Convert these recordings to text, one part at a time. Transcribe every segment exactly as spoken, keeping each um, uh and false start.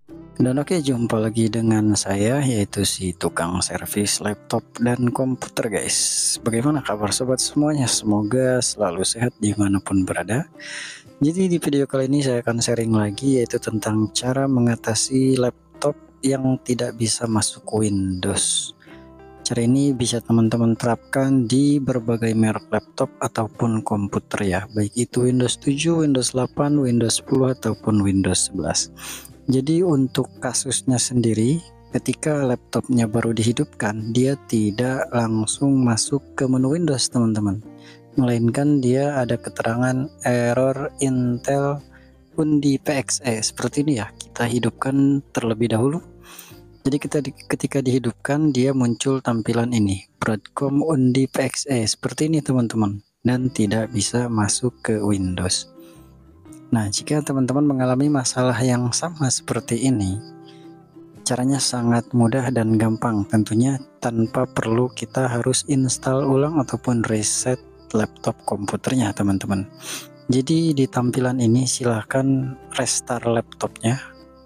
Dan oke, jumpa lagi dengan saya, yaitu si tukang servis laptop dan komputer guys. Bagaimana kabar sobat semuanya? Semoga selalu sehat dimanapun berada. Jadi di video kali ini saya akan sharing lagi, yaitu tentang cara mengatasi laptop yang tidak bisa masuk Windows. Cara ini bisa teman-teman terapkan di berbagai merek laptop ataupun komputer ya, baik itu Windows tujuh, Windows delapan, Windows sepuluh ataupun Windows sebelas. Jadi untuk kasusnya sendiri, ketika laptopnya baru dihidupkan, dia tidak langsung masuk ke menu Windows teman-teman, melainkan dia ada keterangan error Intel Undi P X E seperti ini ya. Kita hidupkan terlebih dahulu. Jadi kita di, ketika dihidupkan dia muncul tampilan ini, Broadcom Undi P X E seperti ini teman-teman, dan tidak bisa masuk ke Windows. Nah, jika teman-teman mengalami masalah yang sama seperti ini, caranya sangat mudah dan gampang, tentunya tanpa perlu kita harus install ulang ataupun reset laptop komputernya teman-teman. Jadi di tampilan ini silahkan restart laptopnya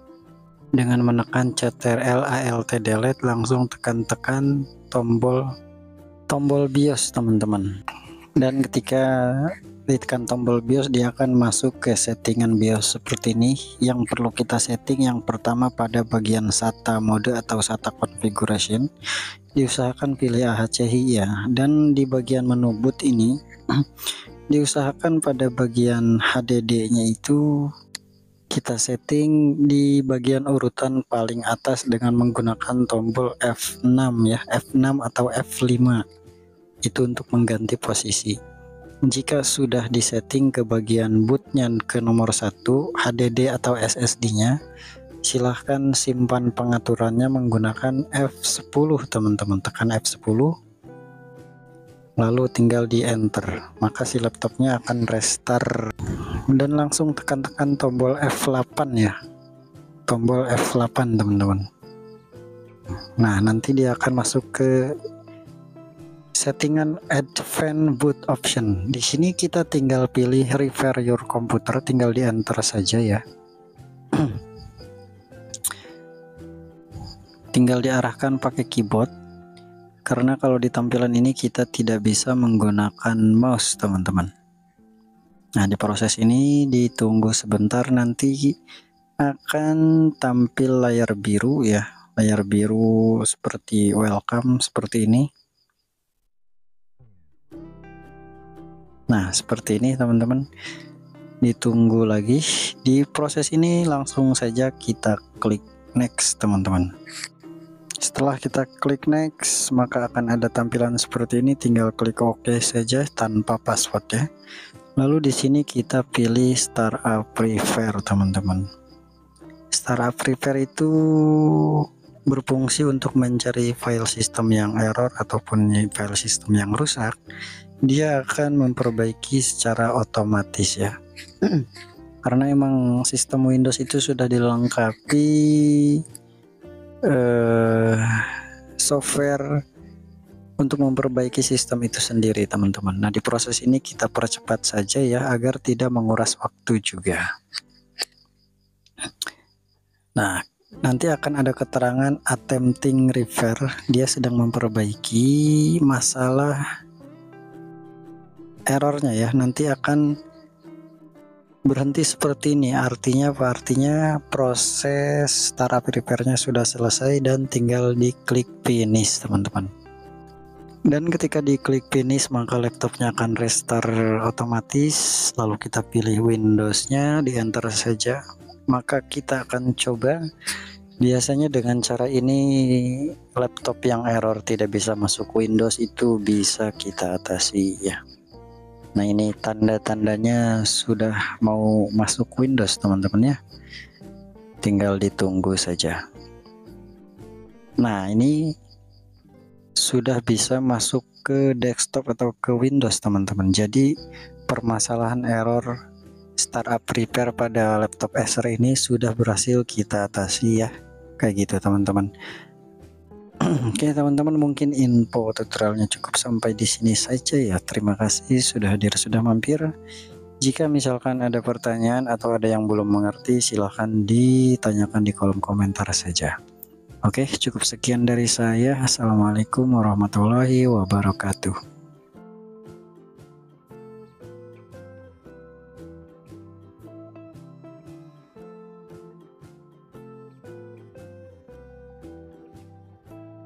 dengan menekan Ctrl Alt Delete, langsung tekan-tekan tombol tombol BIOS teman-teman. Dan ketika ditekan tombol BIOS, dia akan masuk ke settingan BIOS seperti ini. Yang perlu kita setting yang pertama pada bagian SATA mode atau SATA configuration, diusahakan pilih A H C I ya. Dan di bagian menu boot ini diusahakan pada bagian H D D-nya itu kita setting di bagian urutan paling atas dengan menggunakan tombol F enam ya, F enam atau F lima. Itu untuk mengganti posisi. Jika sudah disetting ke bagian bootnya ke nomor satu, H D D atau S S D-nya, silahkan simpan pengaturannya menggunakan F sepuluh teman-teman. Tekan F sepuluh, lalu tinggal di enter, maka si laptopnya akan restart. Dan langsung tekan-tekan tombol F delapan ya, tombol F delapan teman-teman. Nah, nanti dia akan masuk ke settingan advanced boot option. Di sini kita tinggal pilih repair your computer, tinggal di enter saja ya. Tinggal diarahkan pakai keyboard, karena kalau di tampilan ini kita tidak bisa menggunakan mouse teman-teman. Nah, di proses ini ditunggu sebentar, nanti akan tampil layar biru ya, layar biru seperti welcome seperti ini. Nah, seperti ini teman-teman. Ditunggu lagi. Di proses ini langsung saja kita klik next teman-teman. Setelah kita klik next, maka akan ada tampilan seperti ini, tinggal klik OK saja tanpa password ya. Lalu di sini kita pilih Startup Prepare teman-teman. Startup Prepare itu berfungsi untuk mencari file sistem yang error ataupun file sistem yang rusak. Dia akan memperbaiki secara otomatis ya. Karena emang sistem Windows itu sudah dilengkapi eh, software untuk memperbaiki sistem itu sendiri teman-teman. Nah, di proses ini kita percepat saja ya, agar tidak menguras waktu juga. Nah, nanti akan ada keterangan attempting repair, dia sedang memperbaiki masalah errornya ya. Nanti akan berhenti seperti ini, artinya apa? Artinya proses startup repairnya sudah selesai dan tinggal diklik finish teman-teman. Dan ketika diklik finish, maka laptopnya akan restart otomatis. Lalu kita pilih Windows-nya, di enter saja, maka kita akan coba. Biasanya dengan cara ini laptop yang error tidak bisa masuk Windows itu bisa kita atasi ya. Nah, ini tanda-tandanya sudah mau masuk Windows teman-teman ya. Tinggal ditunggu saja. Nah, ini sudah bisa masuk ke desktop atau ke Windows teman-teman. Jadi permasalahan error startup prepare pada laptop Acer ini sudah berhasil kita atasi ya. Kayak gitu teman-teman. Oke teman-teman, mungkin info tutorialnya cukup sampai di sini saja ya. Terima kasih sudah hadir, sudah mampir. Jika misalkan ada pertanyaan atau ada yang belum mengerti, silahkan ditanyakan di kolom komentar saja. Oke, cukup sekian dari saya. Assalamualaikum warahmatullahi wabarakatuh.